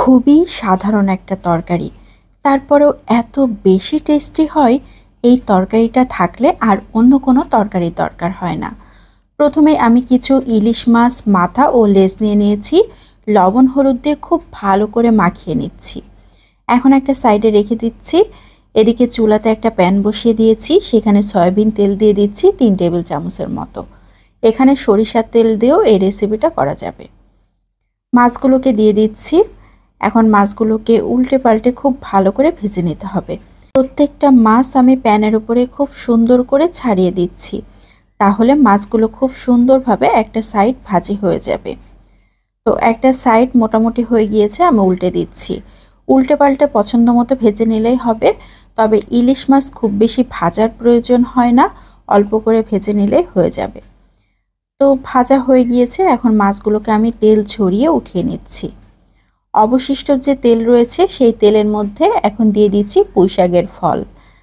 খুবই সাধারণ একটা তরকারি, তারপরেও এত বেশি টেস্টি হয়। এই তরকারিটা থাকলে আর অন্য কোনো তরকারি দরকার হয় না। প্রথমে আমি কিছু ইলিশ মাছ মাথা ও লেজ নিয়ে নিয়েছি, লবণ হলুদ দিয়ে খুব ভালো করে মাখিয়ে নিচ্ছি। এখন একটা সাইডে রেখে দিচ্ছি। এদিকে চুলাতে একটা প্যান বসিয়ে দিয়েছি, সেখানে সয়াবিন তেল দিয়ে দিচ্ছি 3 টেবিল চামচের মতো। এখানে সরিষার তেল দিয়েও এই রেসিপিটা করা যাবে। মাছগুলোকে দিয়ে দিচ্ছি। এখন মাছগুলোকে উল্টে পাল্টে খুব ভালো করে ভেজে নিতে হবে। প্রত্যেকটা মাছ আমি প্যানের উপরে খুব সুন্দর করে ছাড়িয়ে দিচ্ছি, তাহলে মাছগুলো খুব সুন্দরভাবে একটা সাইড ভাজি হয়ে যাবে। তো একটা সাইড মোটামুটি হয়ে গিয়েছে, আমি উল্টে দিচ্ছি। উল্টে পাল্টে পছন্দ মতো ভেজে নিলেই হবে, তবে ইলিশ মাছ খুব বেশি ভাজার প্রয়োজন হয় না, অল্প করে ভেজে নিলেই হয়ে যাবে। তো ভাজা হয়ে গিয়েছে, এখন মাছগুলোকে আমি তেল ঝরিয়ে উঠিয়ে নিচ্ছি। অবশিষ্ট যে তেল রয়েছে সেই তেলের মধ্যে এখন দিয়ে দিচ্ছি পুঁইশাকের ফল,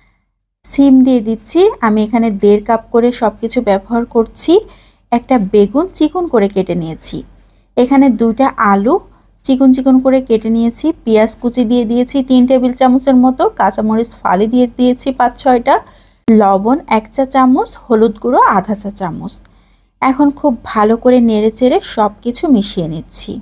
সিম দিয়ে দিচ্ছি। আমি এখানে 1.5 কাপ করে সব কিছু ব্যবহার করছি। একটা বেগুন চিকন করে কেটে নিয়েছি। এখানে 2টা আলু চিকন চিকন করে কেটে নিয়েছি। পেঁয়াজ কুচি দিয়ে দিয়েছি 3 টেবিল চামচের মতো, কাঁচামরিচ ফালি দিয়ে দিয়েছি 5-6টা, লবণ 1 চা চামচ, হলুদ গুঁড়ো আধা চা চামচ। এখন খুব ভালো করে নেড়েচেড়ে সব কিছু মিশিয়ে নিচ্ছি।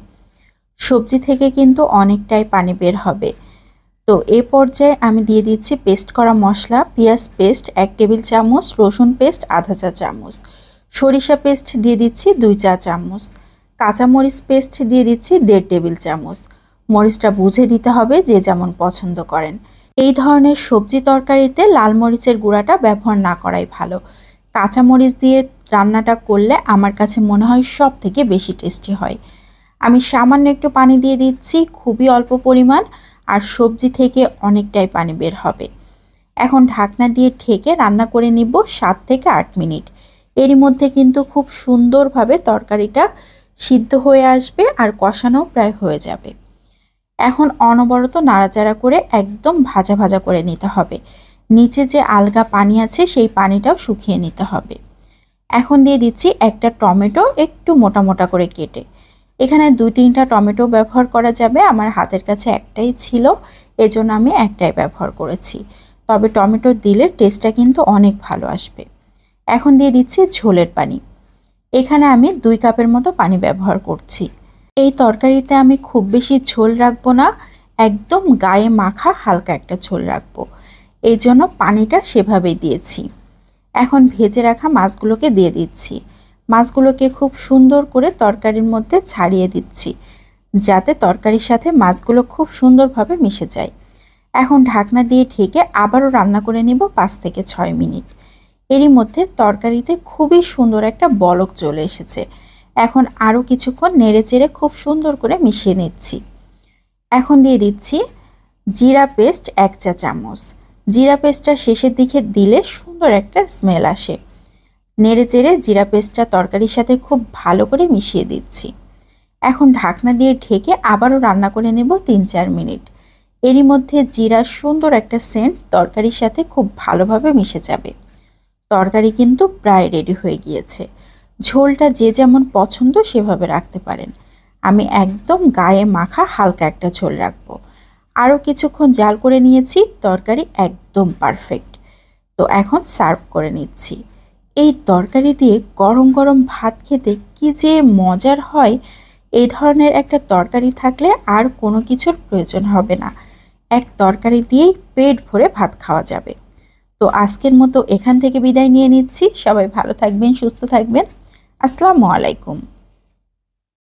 সবজি থেকে কিন্তু অনেকটাই পানি বের হবে। তো এই পর্যায়ে আমি দিয়ে দিচ্ছি পেস্ট করা মশলা। পেঁয়াজ পেস্ট 1 টেবিল চামচ, রসুন পেস্ট আধা চা চামচ, সরিষা পেস্ট দিয়ে দিচ্ছি 2 চা চামচ, কাঁচামরিচ পেস্ট দিয়ে দিচ্ছি 1.5 টেবিল চামচ। মরিচটা বুঝে দিতে হবে, যে যেমন পছন্দ করেন। এই ধরনের সবজি তরকারিতে লাল মরিচের গুঁড়াটা ব্যবহার না করাই ভালো। কাঁচামরিচ দিয়ে রান্নাটা করলে আমার কাছে মনে হয় সব থেকে বেশি টেস্টি হয়। আমি সামান্য একটু পানি দিয়ে দিচ্ছি, খুবই অল্প পরিমাণ, আর সবজি থেকে অনেকটাই পানি বের হবে। এখন ঢাকনা দিয়ে ঢেকে রান্না করে নিব 7 থেকে 8 মিনিট। এরই মধ্যে কিন্তু খুব সুন্দরভাবে তরকারিটা সিদ্ধ হয়ে আসবে আর কষানো প্রায় হয়ে যাবে। এখন অনবরত নাড়াচাড়া করে একদম ভাজা ভাজা করে নিতে হবে। নিচে যে আলগা পানি আছে সেই পানিটাও শুকিয়ে নিতে হবে। এখন দিয়ে দিচ্ছি একটা টমেটো একটু মোটা মোটা করে কেটে। এখানে 2-3টা টমেটো ব্যবহার করা যাবে, আমার হাতের কাছে একটাই ছিল, এজন্য আমি একটাই ব্যবহার করেছি। তবে টমেটো দিলে টেস্টটা কিন্তু অনেক ভালো আসবে। এখন দিয়ে দিচ্ছি ঝোলের পানি। এখানে আমি 2 কাপের মতো পানি ব্যবহার করছি। এই তরকারিতে আমি খুব বেশি ঝোল রাখবো না, একদম গায়ে মাখা হালকা একটা ঝোল রাখবো, এই জন্য পানিটা সেভাবেই দিয়েছি। এখন ভেজে রাখা মাছগুলোকে দিয়ে দিচ্ছি। মাছগুলোকে খুব সুন্দর করে তরকারির মধ্যে ছাড়িয়ে দিচ্ছি, যাতে তরকারির সাথে মাছগুলো খুব সুন্দরভাবে মিশে যায়। এখন ঢাকনা দিয়ে ঢেকে আবারও রান্না করে নিব 5 থেকে 6 মিনিট। এরই মধ্যে তরকারিতে খুবই সুন্দর একটা বলক চলে এসেছে। এখন আরও কিছুক্ষণ নেড়েচেড়ে খুব সুন্দর করে মিশিয়ে নিচ্ছি। এখন দিয়ে দিচ্ছি জিরা পেস্ট 1 চা চামচ। জিরা পেস্টটা শেষের দিকে দিলে সুন্দর একটা স্মেল আসে। নেড়েচেড়ে জিরা পেস্টটা তরকারির সাথে খুব ভালো করে মিশিয়ে দিচ্ছি। এখন ঢাকনা দিয়ে ঢেকে আবারও রান্না করে নেব 3-4 মিনিট। এরই মধ্যে জিরার সুন্দর একটা সেন্ট তরকারির সাথে খুব ভালোভাবে মিশে যাবে। তরকারি কিন্তু প্রায় রেডি হয়ে গিয়েছে। ঝোলটা যে যেমন পছন্দ সেভাবে রাখতে পারেন। আমি একদম গায়ে মাখা হালকা একটা ঝোল রাখবো। আরও কিছুক্ষণ জাল করে নিয়েছি, তরকারি একদম পারফেক্ট। তো এখন সার্ভ করে নিচ্ছি। এই তরকারি দিয়ে গরম গরম ভাত খেতে কি যে মজার হয়। এই ধরনের একটা তরকারি থাকলে আর কোনো কিছুর প্রয়োজন হবে না। এক তরকারি দিয়েই পেট ভরে ভাত খাওয়া যাবে। তো আজকের মতো এখান থেকে বিদায় নিয়ে নিচ্ছি। সবাই ভালো থাকবেন, সুস্থ থাকবেন। আসসালামু আলাইকুম।